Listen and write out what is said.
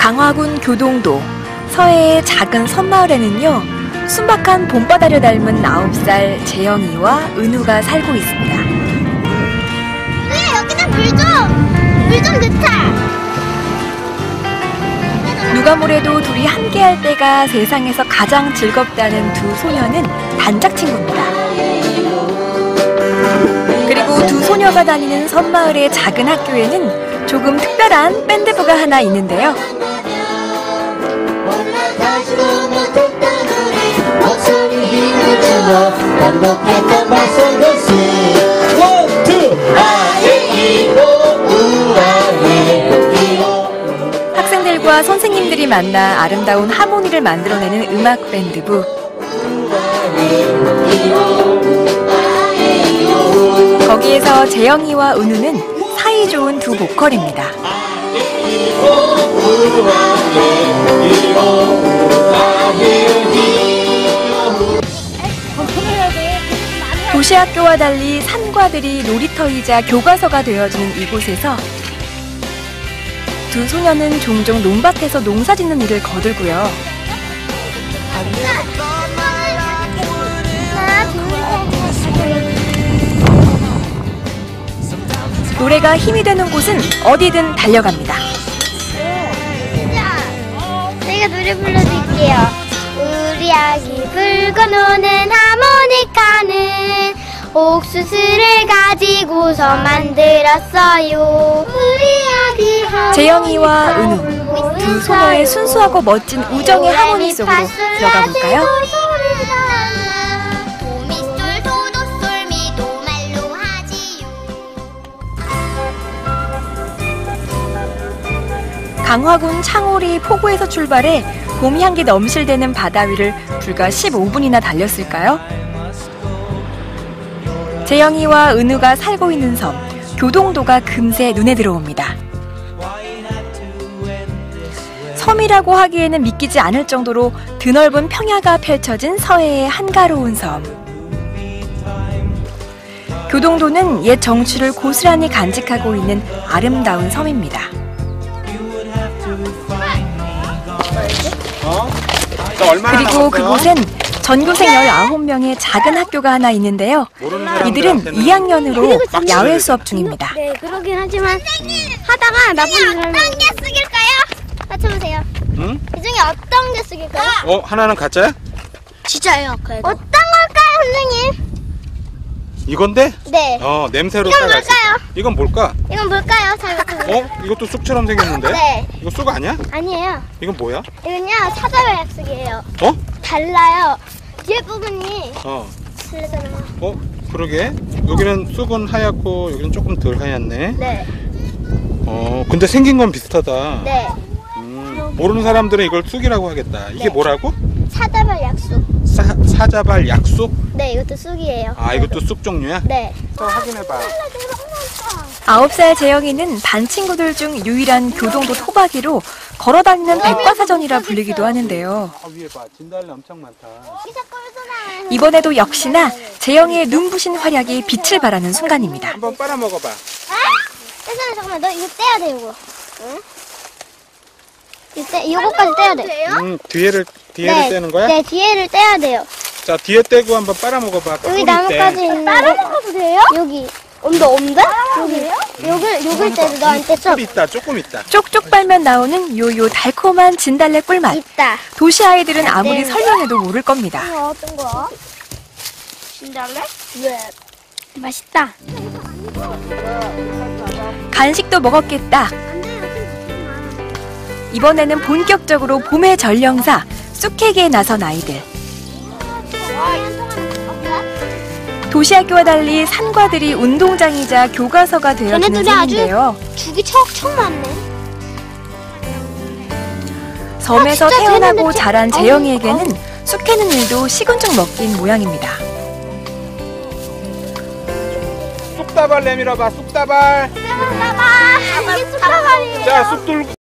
강화군 교동도 서해의 작은 섬마을에는요, 순박한 봄바다를 닮은 9살 재영이와 은우가 살고 있습니다. 여기다 물 좀 넣자. 누가 뭐래도 둘이 함께할 때가 세상에서 가장 즐겁다는 두 소녀는 단짝 친구입니다. 그리고 두 소녀가 다니는 섬마을의 작은 학교에는 조금 특별한 밴드부가 하나 있는데요. 학생들과 선생님들이 만나 아름다운 하모니를 만들어내는 음악 밴드부. 거기에서 재영이와 은우는 사이좋은 두 보컬입니다. 도시학교와 달리 산과들이 놀이터이자 교과서가 되어지는 이곳에서 두 소녀는 종종 논밭에서 농사짓는 일을 거들고요. 노래가 힘이 되는 곳은 어디든 달려갑니다. 내가 노래 불러드릴게요. 우리 아기 불고 노는 하모니카는 옥수수를 가지고서 만들었어요. 우리 아기 재영이와 은우, 두 소녀의 순수하고 멋진 우정의 하모니 속으로 들어가 볼까요? 강화군 창오리 포구에서 출발해 봄 향기 넘실대는 바다 위를 불과 15분이나 달렸을까요? 재영이와 은우가 살고 있는 섬, 교동도가 금세 눈에 들어옵니다. 섬이라고 하기에는 믿기지 않을 정도로 드넓은 평야가 펼쳐진 서해의 한가로운 섬. 교동도는 옛 정취를 고스란히 간직하고 있는 아름다운 섬입니다. 그리고 그곳엔 전교생 19명의 작은 학교가 하나 있는데요. 이들은 2학년으로 야외 수업 중입니다. 네, 그러긴 하지만 하다가 나쁜 일을 어떤 게 쓰길까요? 맞춰보세요. 응? 이 중에 어떤 게 쓰길까요? 하나는 가짜야? 진짜예요. 그래도. 어떤 걸까요, 선생님? 이건데? 네. 냄새로 이건 따라갈 수 뭘까요? 있어. 이건 뭘까? 이건 뭘까요? 잘 맞춰보세요. 이것도 쑥처럼 생겼는데? 네. 이거 쑥 아니야? 아니에요. 이건 뭐야? 이건요, 사자별 약속이에요. 어? 달라요. 뒤에 부분이 어. 틀리잖아요. 그러게. 여기는 쑥은 하얗고 여기는 조금 덜 하얗네. 네. 근데 생긴 건 비슷하다. 네. 모르는 사람들은 이걸 쑥이라고 하겠다. 이게 네. 뭐라고? 사자별 약속. 사자발 약쑥? 네, 이것도 쑥이에요. 이것도 쑥 종류야? 네. 또 확인해봐. 9살 재영이는 반 친구들 중 유일한 교동도 토박이로 걸어다니는 백과사전이라 불리기도 하는데요. 위에 봐. 진달래 엄청 많다. 이번에도 역시나 재영이의 눈부신 활약이 빛을 발하는 순간입니다. 한번 빨아먹어봐. 잠깐만, 너 이거 떼야 돼, 이거. 응? 이거까지 떼야 돼. 뒤에를 네, 떼는 거야? 네, 뒤에를 떼야 돼요. 자, 뒤에 떼고 한번 빨아먹어봐. 여기 나뭇가지 있는 빨아먹어도 돼요? 여기. 없는데? 여기. 요걸 떼도 너 안 뗐어? 조금 있다, 조금 있다. 쪽쪽 빨면 나오는 요요 달콤한 진달래 꿀맛. 있다. 도시 아이들은 아무리 설명해도 모를 겁니다. 이거 어떤 거야? 진달래? 네. 맛있다. 간식도 먹었겠다. 이번에는 본격적으로 봄의 전령사 쑥캐기에 나선 아이들. 도시학교와 달리 산과들이 운동장이자 교과서가 되어지는 섬인데요. 죽이 척척 많네. 섬에서 태어나고 자란 재영이에게는 쑥 캐는 일도 식은죽 먹기인 모양입니다. 쑥다발 내밀어봐, 쑥다발. 이게 쑥다발이에요. 자, 쑥 들고.